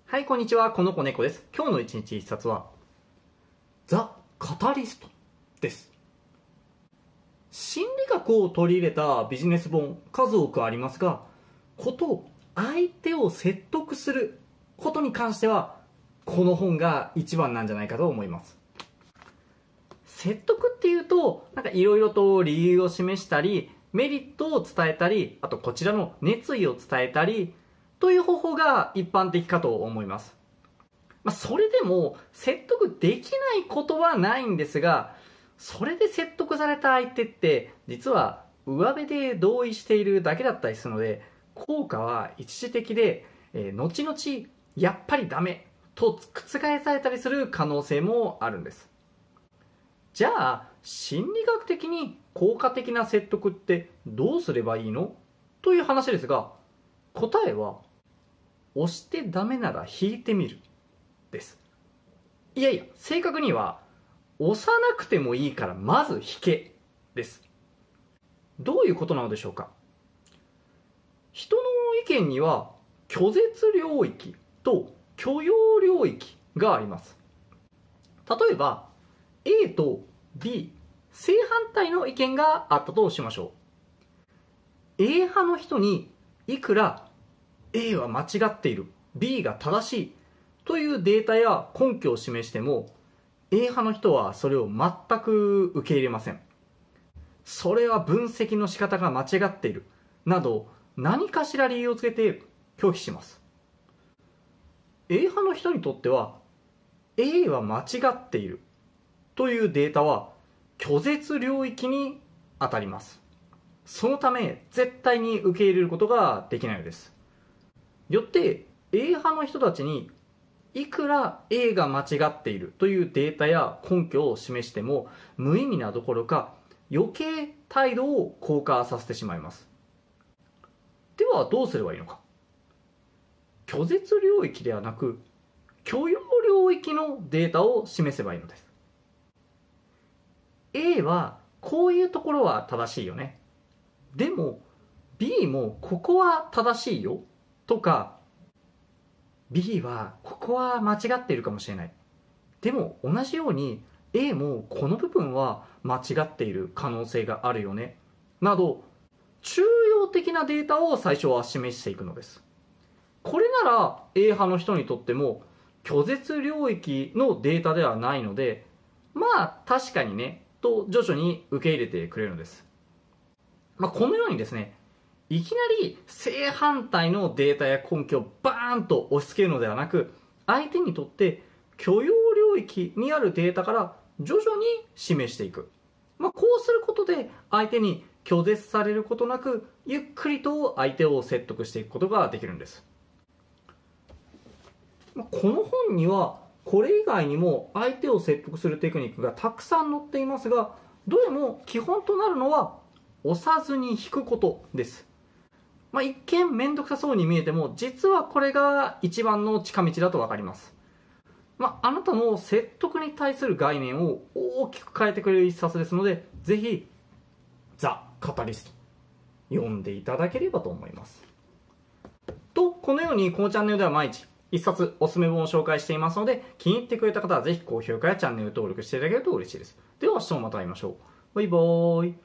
はい、こんにちは。この子猫です。今日の一日一冊は、ザ・カタリストです。心理学を取り入れたビジネス本、数多くありますが、相手を説得することに関しては、この本が一番なんじゃないかと思います。説得っていうと、いろいろと理由を示したり、メリットを伝えたり、あとこちらの熱意を伝えたり、という方法が一般的かと思います。それでも説得できないことはないんですが、それで説得された相手って実は上辺で同意しているだけだったりするので、効果は一時的で、後々やっぱりダメと覆されたりする可能性もあるんです。じゃあ心理学的に効果的な説得ってどうすればいいのという話ですが、答えは押してダメなら引いてみるです。いやいや、正確には押さなくてもいいからまず引けです。どういうことなのでしょうか。人の意見には拒絶領域と許容領域があります。例えば A と B 正反対の意見があったとしましょう。 A 派の人にいくら A は間違っている B が正しいというデータや根拠を示しても A 派の人はそれを全く受け入れません。それは分析の仕方が間違っているなど何かしら理由をつけて拒否します。 A 派の人にとっては A は間違っているというデータは拒絶領域に当たります。そのため絶対に受け入れることができないのです。よって A 派の人たちにいくら A が間違っているというデータや根拠を示しても無意味などころか余計態度を硬化させてしまいます。ではどうすればいいのか。拒絶領域ではなく許容領域のデータを示せばいいのです。 A はこういうところは正しいよね、でも B もここは正しいよとか、 B はここは間違っているかもしれない、でも同じように A もこの部分は間違っている可能性があるよねなど中庸的なデータを最初は示していくのです。これなら A 派の人にとっても拒絶領域のデータではないので、確かにねと徐々に受け入れてくれるのです。このようにですね、いきなり正反対のデータや根拠をバーンと押し付けるのではなく、相手にとって許容領域にあるデータから徐々に示していく。こうすることで相手に拒絶されることなく、ゆっくりと相手を説得していくことができるんです。この本にはこれ以外にも相手を説得するテクニックがたくさん載っていますが、どれも基本となるのは押さずに引くことです。一見めんどくさそうに見えても実はこれが一番の近道だと分かります。あなたの説得に対する概念を大きく変えてくれる一冊ですので、ぜひザ・カタリスト読んでいただければと思います。とこのようにこのチャンネルでは毎日一冊おすすめ本を紹介していますので、気に入ってくれた方はぜひ高評価やチャンネル登録していただけると嬉しいです。では明日もまた会いましょう。バイバーイ。